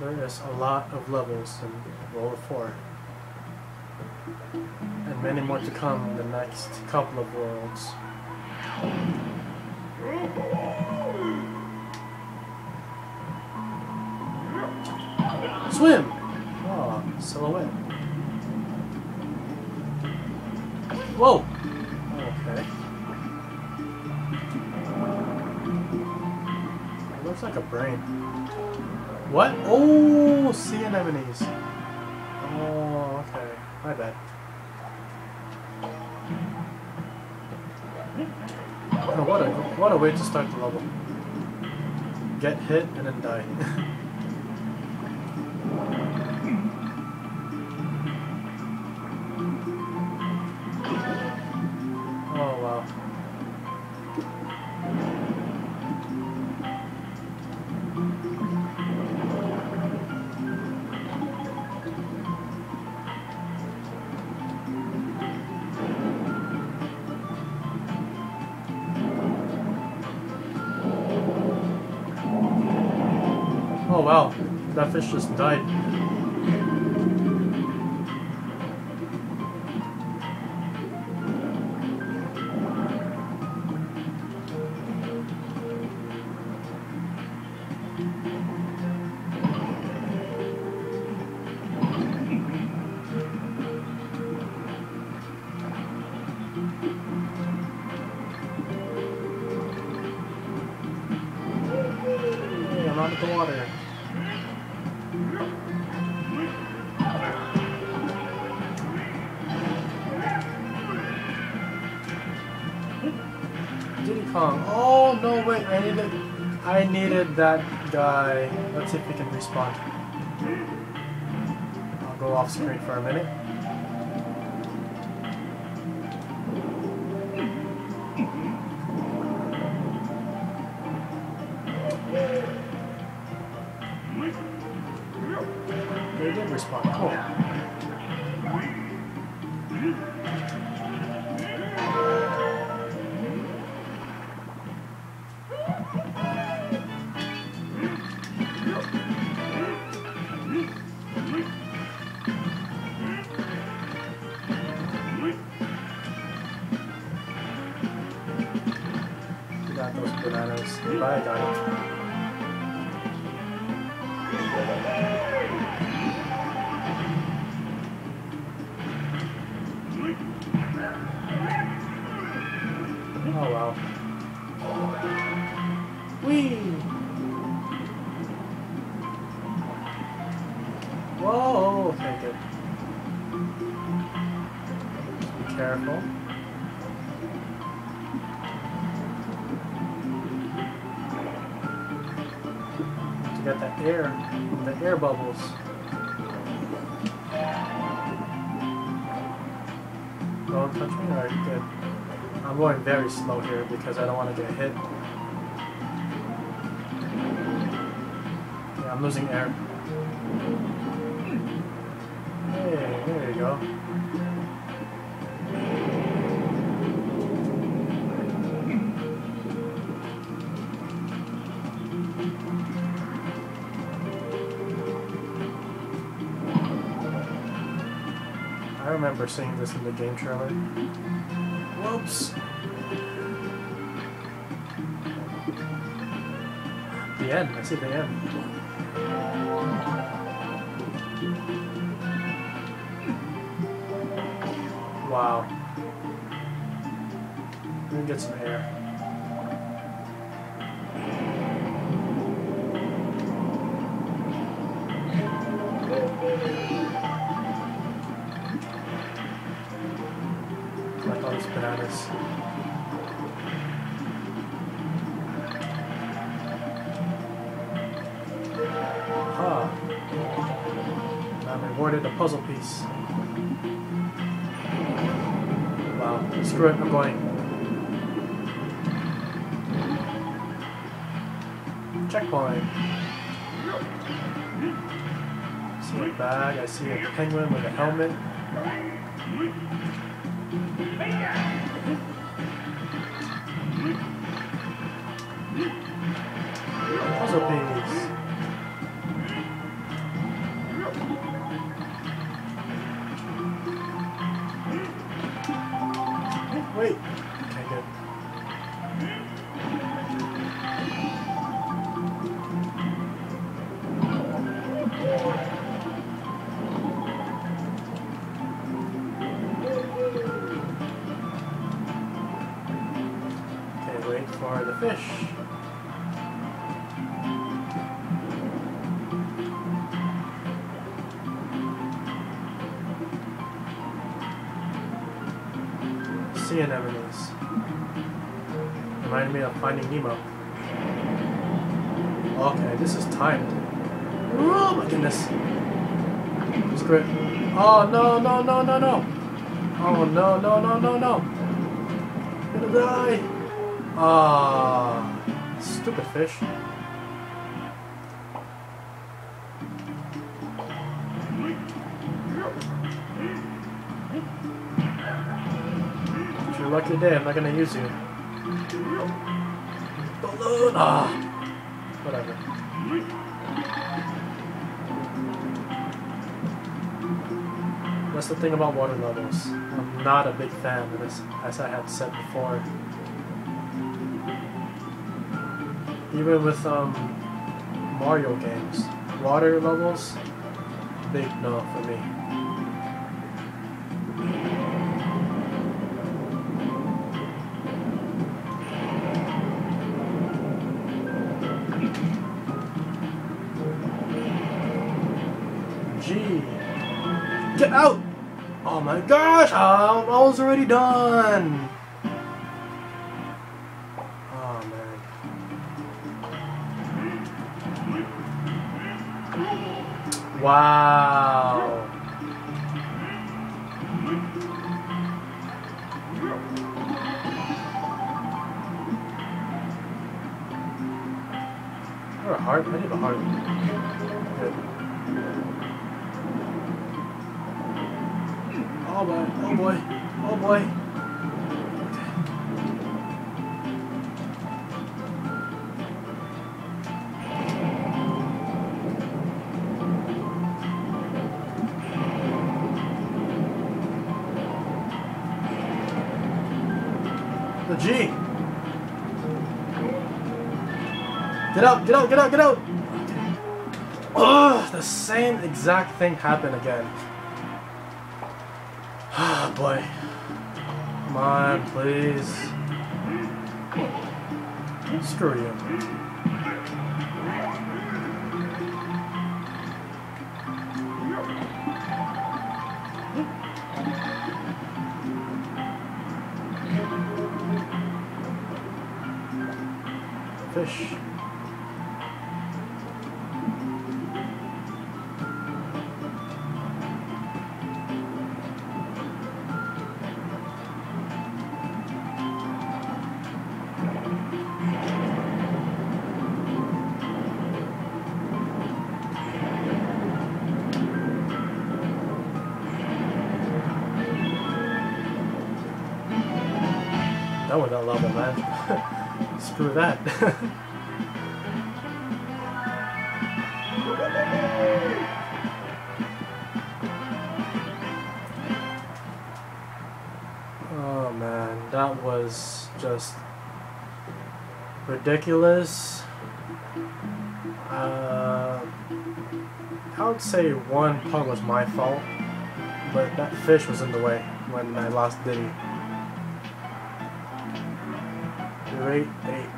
There is a lot of levels in World 4. And many more to come in the next couple of worlds. Swim! Oh, silhouette. Whoa! Okay. It looks like a brain. What? Oh, sea anemones. Oh, okay. My bad. Oh, what a way to start the level. Get hit and then die. Oh wow. Oh wow, that fish just died. Hey, I'm out of the water. Oh no, wait, I needed that guy. Let's see if we can respawn. I'll go off screen for a minute. They did respawn. Cool. Got those bananas. Bye, guys. Oh wow. Whee! Whoa! Okay, good. Be careful. Got the air bubbles. Don't touch me? Alright, good. I'm going very slow here because I don't want to get hit. Yeah, I'm losing air. Hey, there you go. I remember seeing this in the game trailer. Whoops! The end. I see the end. Wow. Let me get some air. Collect all these bananas. Ah. I'm rewarded a puzzle piece. Wow. Screw it, I'm going. Checkpoint. I see a bag, I see a penguin with a helmet. Puzzle piece. Wait. Okay, good. Okay, wait for the fish. Sea anemones. Reminded me of Finding Nemo. Okay, this is timed. Oh my goodness. Screw it. Oh no, no, no, no, no. Oh no, no, no, no, no. I'm gonna die. Ah, stupid fish. It's your lucky day, I'm not gonna use you. Balloon! Ah! Whatever. That's the thing about water levels. I'm not a big fan of this, as I had said before. Even with Mario games, water levels, big no for me. G. Get out! Oh my gosh! I was already done! Oh man. Wow! Or a heart? I need a heart. Good. Oh boy, oh boy, oh boy. The G. Get out, get out, get out, get out. Ugh, the same exact thing happened again. Ah, boy. Come on, please. Screw you. Fish. Done with that level, man. Screw that. Oh man, that was just ridiculous. I would say one part was my fault, but that fish was in the way when I lost Diddy. Great 8.